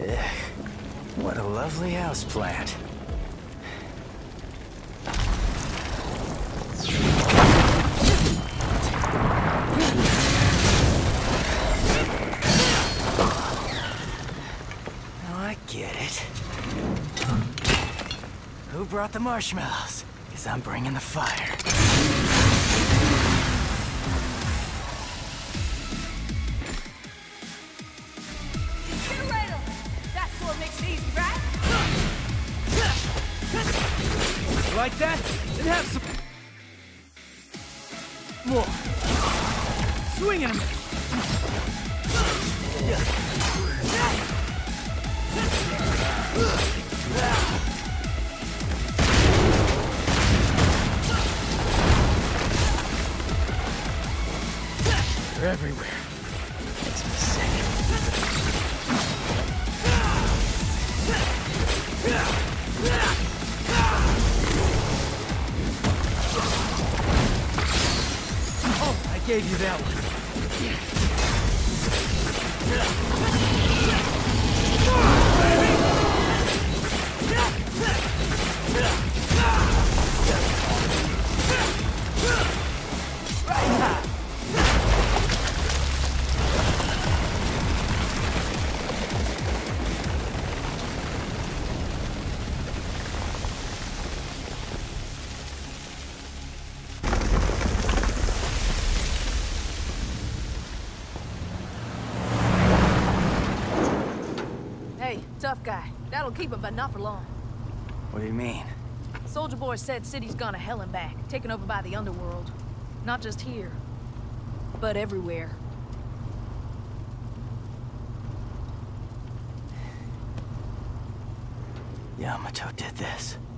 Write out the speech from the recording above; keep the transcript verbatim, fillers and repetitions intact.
Ugh, what a lovely houseplant. Now I get it. Who brought the marshmallows? Because I'm bringing the fire. Like that? Then have some more. Swing at him. They're everywhere. Makes me sick. I gave you that one. Tough guy. That'll keep him, but not for long. What do you mean? Soldier Boy said city's gone to hell and back, taken over by the underworld. Not just here, but everywhere. Yamato did this.